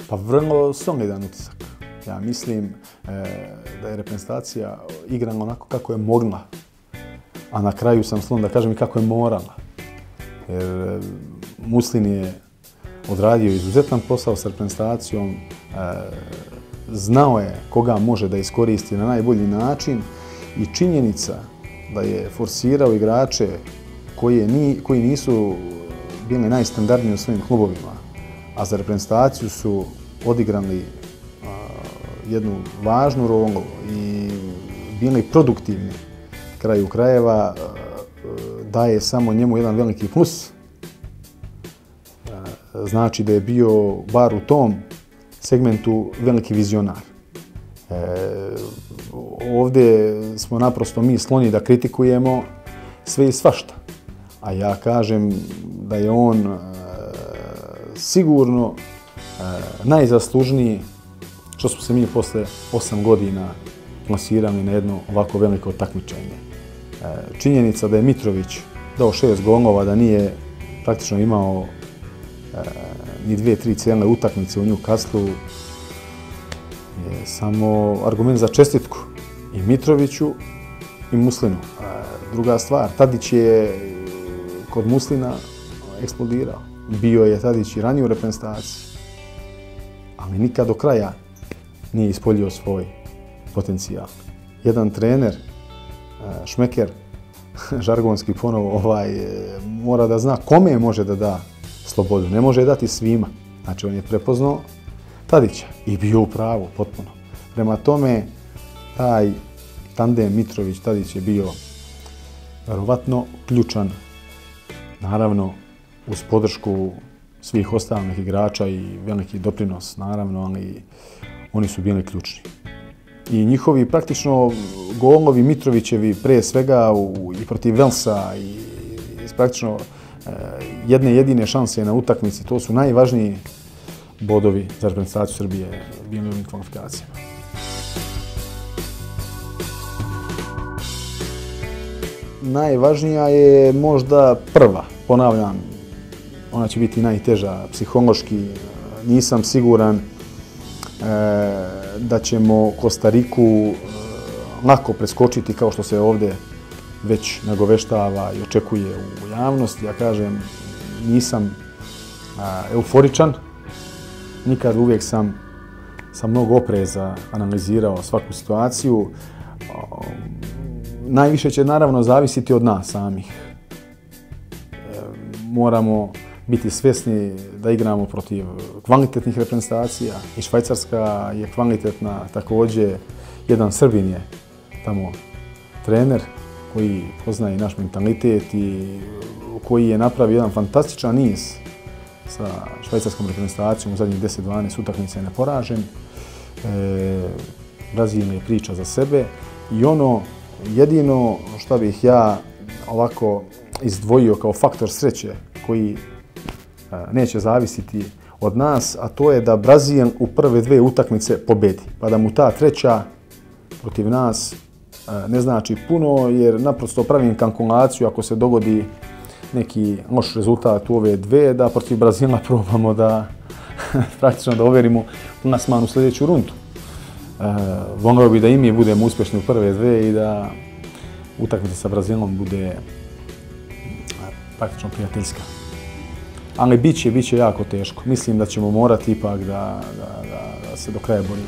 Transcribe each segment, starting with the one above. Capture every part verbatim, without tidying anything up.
Pa vrlo solidan utisak. Ja mislim e, da je reprezentacija igrala onako kako je mogla, a na kraju sam sklon da kažem i kako je morala. Jer e, Muslin je odradio izuzetan posao s reprezentacijom, e, znao je koga može da iskoristi na najbolji način i činjenica da je forsirao igrače koji, ni, koji nisu bili najstandardniji u svojim klubovima, a za reprezentaciju su odigrali uh, jednu važnu rolu i bili produktivni kraju krajeva, uh, daje samo njemu jedan veliki plus. Uh, znači da je bio bar u tom segmentu veliki vizionar. Uh, ovdje smo naprosto mi skloni da kritikujemo sve i svašta. A ja kažem da je on uh, sigurno uh, najzaslužniji što smo se mi posle osam godina plasirali na jedno ovako veliko takmičenje. Uh, činjenica da je Mitrović dao šest golova, da nije praktično imao uh, ni dvije, tri cijelne utakmice u Newcastlu, je samo argument za čestitku i Mitroviću i Muslinu. Uh, druga stvar, Tadić je kod Muslina eksplodirao. Bio je Tadić i ranije u reprezentaciji, ali nikad do kraja nije ispoljio svoj potencijal. Jedan trener, Šmeker, žargonski ponovo, ovaj, mora da zna kome može da da slobodu. Ne može dati svima. Znači, on je prepoznao Tadića i bio u pravu potpuno. Prema tome, taj tandem Mitrović-Tadić je bio verovatno ključan, naravno uz podršku svih ostalih igrača i veliki doprinos, naravno, ali oni su bili ključni. I njihovi praktično golovi Mitrovićevi pre svega u, i protiv Velsa i, i praktično e, jedne jedine šanse na utakmici, to su najvažniji bodovi za reprezentaciju Srbije bili u ovim kvalifikacijama. Najvažnija je možda prva, ponavljam, ona će biti najteža psihološki. Nisam siguran e, da ćemo Kostariku e, lako preskočiti kao što se ovdje već nagoveštava i očekuje u javnosti. Ja kažem, nisam a, euforičan, nikad uvijek sam sa mnogo opreza analizirao svaku situaciju. O, najviše će naravno zavisiti od nas samih. E, moramo biti svjesni da igramo protiv kvalitetnih reprezentacija i Švajcarska je kvalitetna također. Jedan Srbin je tamo trener koji poznaje naš mentalitet i koji je napravio jedan fantastičan niz sa švajcarskom reprezentacijom u zadnjih deset dvanaest utakmica je neporažen. E, Brazil je priča za sebe i ono jedino što bih ja ovako izdvojio kao faktor sreće koji neće zavisiti od nas, a to je da Brazil u prve dve utakmice pobedi. Pa da mu ta treća protiv nas ne znači puno, jer naprosto pravim kalkulaciju ako se dogodi neki loš rezultat u ove dve, da protiv Brazila probamo da praktično da overimo plasman u sljedeću rundu. Volio bi da i mi budemo uspješni u prve dve i da utakmica sa Brazilom bude praktično prijateljska. Ali bit će, bit će jako teško. Mislim da ćemo morati ipak da, da, da, da se do kraja borimo.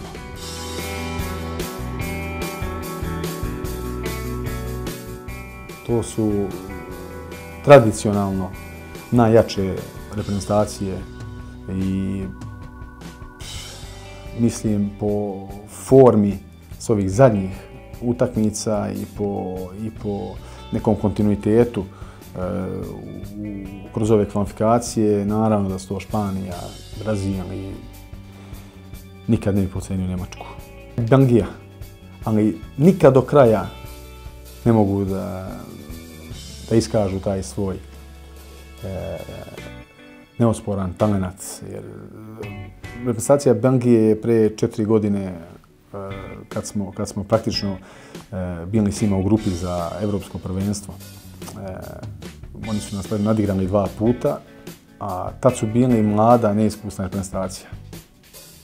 To su tradicionalno najjače reprezentacije i mislim po formi s ovih zadnjih utakmica i po, i po nekom kontinuitetu kroz ove kvalifikacije, naravno da su to Španija, Brazil i nikad ne bi pocenio Njemačku. Belgija, ali nikad do kraja ne mogu da, da iskažu taj svoj e, neosporan talenat. Jer reprezentacija Belgije je pre četiri godine, e, kad, smo, kad smo praktično e, bili s njima u grupi za evropsko prvenstvo, e, oni su nas nadigrali dva puta, a tad su bili mlada, neiskusna reprezentacija.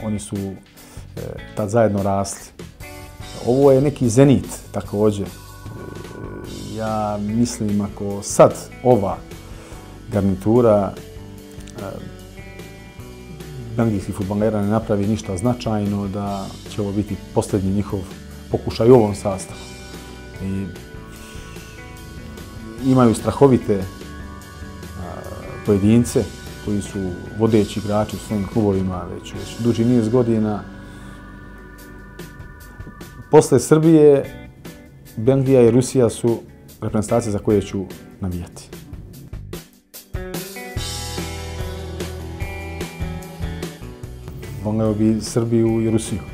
oni su e, tad zajedno rasli. Ovo je neki zenit također. E, ja mislim ako sad ova garnitura e, belgijskih fudbalera ne napravi ništa značajno, da će ovo biti posljednji njihov pokušaj u ovom sastavu. I imaju strahovite a, pojedince koji su vodeći igrači u svojim klubovima već, već duži niz godina. Posle Srbije, Belgija i Rusija su reprezentacije za koje ću navijati. Voleo bi Srbiju i Rusiju.